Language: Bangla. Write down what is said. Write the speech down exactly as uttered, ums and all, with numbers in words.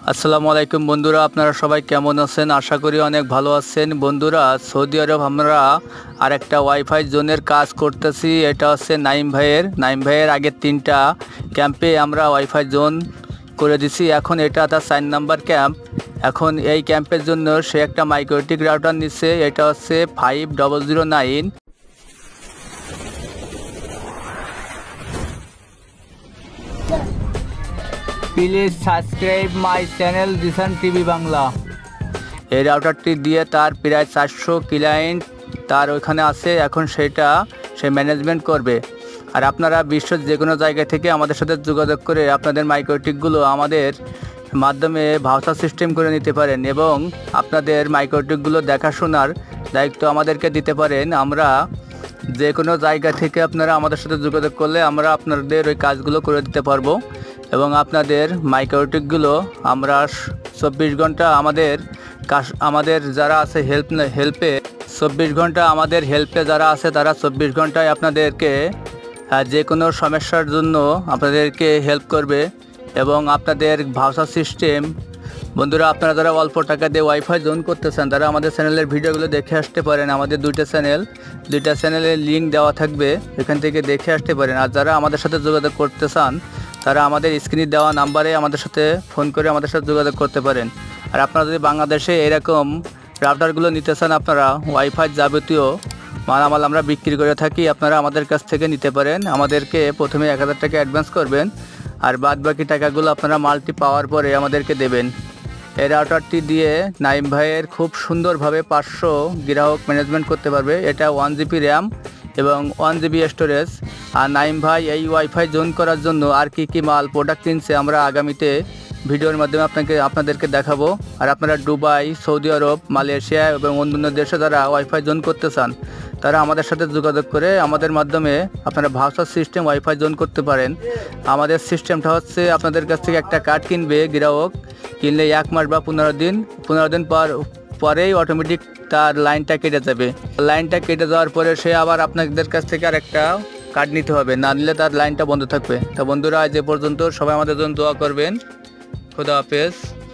আসসালামু আলাইকুম বন্ধুরা, আপনারা সবাই কেমন আছেন? আশা করি অনেক ভালো আছেন। বন্ধুরা, সৌদি আরব আমরা আরেকটা ওয়াইফাই জোনের কাজ করতেছি। এটা হচ্ছে নাইম ভাইয়ের নাইম ভাইয়ের আগের তিনটা ক্যাম্পে আমরা ওয়াইফাই জোন করে দিছি। এখন এটা তার চার নাম্বার ক্যাম্প। এখন এই ক্যাম্পের জন্য সে একটা মাইক্রোটিক রাউটার নিচ্ছে। এটা হচ্ছে five double zero nine. Please subscribe my channel Zisan TV Bangla. এই রাউটারটি দিয়ে তার প্রায় চারশো ক্লায়েন্ট তার ওইখানে আছে। এখন সেটা সে ম্যানেজমেন্ট করবে। আর আপনারা বিশ্বের যে কোনো জায়গা থেকে আমাদের সাথে যোগাযোগ করে আপনাদের মাইক্রোটিকগুলো আমাদের মাধ্যমে ভাউচার সিস্টেম করে নিতে পারেন এবং আপনাদের মাইক্রোটিকগুলো দেখাশোনার দায়িত্ব আমাদেরকে দিতে পারেন। আমরা যে কোনো জায়গা থেকে আপনারা আমাদের সাথে যোগাযোগ করলে আমরা আপনাদের ওই কাজগুলো করে দিতে পারবো এবং আপনাদের মাইক্রোটিকগুলো আমরা চব্বিশ ঘন্টা আমাদের আমাদের যারা আছে হেল্প হেল্পে চব্বিশ ঘন্টা আমাদের হেল্পে যারা আছে তারা চব্বিশ ঘন্টায় আপনাদেরকে যে কোনো সমস্যার জন্য আপনাদেরকে হেল্প করবে এবং আপনাদের ভাউচার সিস্টেম। বন্ধুরা, আপনারা যারা অল্প টাকা দিয়ে ওয়াইফাই জোন করতেছেন তারা আমাদের চ্যানেলের ভিডিওগুলো দেখে আসতে পারেন। আমাদের দুইটা চ্যানেল দুইটা চ্যানেলের লিঙ্ক দেওয়া থাকবে, এখান থেকে দেখে আসতে পারেন। আর যারা আমাদের সাথে যোগাযোগ করতে চান তারা আমাদের স্ক্রিনে দেওয়া নাম্বারে আমাদের সাথে ফোন করে আমাদের সাথে যোগাযোগ করতে পারেন। আর আপনারা যদি বাংলাদেশে এরকম রাউটারগুলো নিতে চান, আপনারা ওয়াইফাই যাবতীয় মালামাল আমরা বিক্রি করে থাকি, আপনারা আমাদের কাছ থেকে নিতে পারেন। আমাদেরকে প্রথমে এক হাজার টাকা অ্যাডভান্স করবেন আর বাদ বাকি টাকাগুলো আপনারা মালটি পাওয়ার পরে আমাদেরকে দেবেন। এই রাউটারটি দিয়ে নাইম ভাইয়ের খুব সুন্দরভাবে পাঁচশো গ্রাহক ম্যানেজমেন্ট করতে পারবে। এটা ওয়ান জিবি র্যাম এবং ওয়ান জিবি স্টোরেজ। আর নাইম ভাই এই ওয়াইফাই জোন করার জন্য আর কি কি মাল প্রোডাক্ট কিনছে আমরা আগামীতে ভিডিওর মাধ্যমে আপনাকে আপনাদেরকে দেখাবো। আর আপনারা দুবাই, সৌদি আরব, মালয়েশিয়া এবং অন্যান্য দেশে যারা ওয়াইফাই জোন করতে চান তারা আমাদের সাথে যোগাযোগ করে আমাদের মাধ্যমে আপনারা ভাউচার সিস্টেম ওয়াইফাই জোন করতে পারেন। আমাদের সিস্টেমটা হচ্ছে আপনাদের কাছ থেকে একটা কার্ড কিনবে গ্রাহক, কিনলে এক মাস বা পনেরো দিন পনেরো দিন পর পরেই অটোমেটিক তার লাইনটা কেটে যাবে। লাইনটা কেটে যাওয়ার পরে সে আবার আপনাদের কাছ থেকে আর একটা কার্ড নিতে হবে, না নিলে তার লাইনটা বন্ধ থাকবে। তা বন্ধুরা, আজ এ পর্যন্ত। সবাই আমাদের জন্য দোয়া করবেন। খুদা হাফেজ।